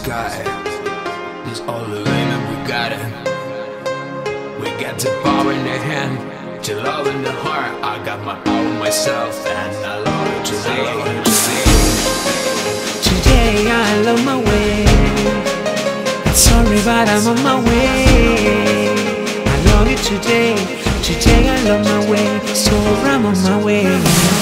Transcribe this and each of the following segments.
sky is all the rain and we got it. We got the power in the hand, the love in the heart. I got my power myself and I love it today. Today I love my way. Sorry but I'm on my way. I love it today. Today I love my way. So I'm on my way.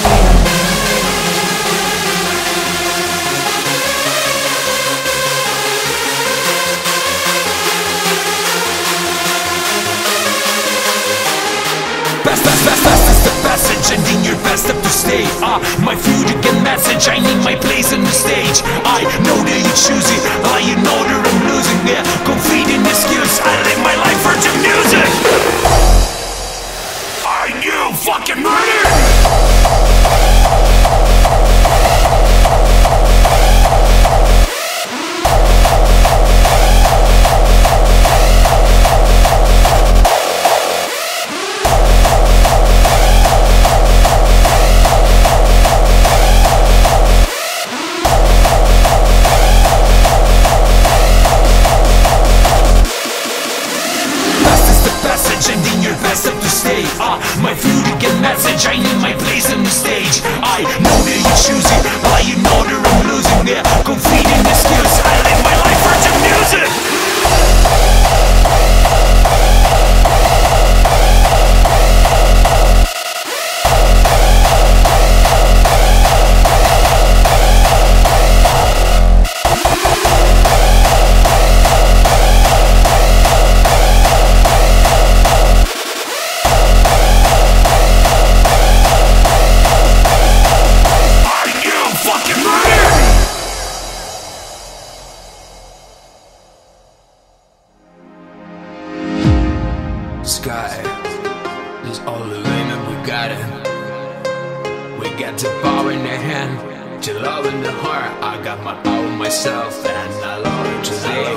Fast is the passage, and in your best up to stay. My future can message, I need my place on the stage. I know that you choose it, you know that I'm losing. Yeah, confide in the skills, I live my life for the music. Are you fucking ready? And in your best up to stay. My future can message, I need my place on the stage. I know that you choose it, you know that I'm losing. Yeah, confide in the skills, I live my life for the music. Sky is all the rain and we got it. We got the power in the hand, the love in the heart. I got my power myself and I love it today.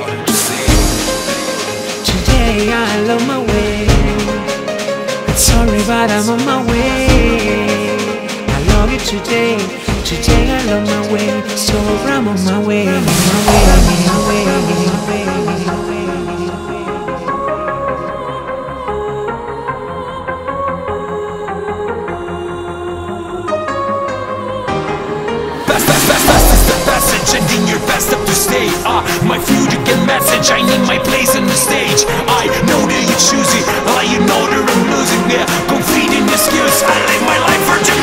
Today I love my way. Sorry but I'm on my way. I love it today. Today I love my way. So I'm on my way. I'm on my way. Fast is the passage, and in your best up to stay. My future can message, I need my place on the stage. I know that you choose it, you know that I'm losing. Yeah, confide in the skills, I live my life for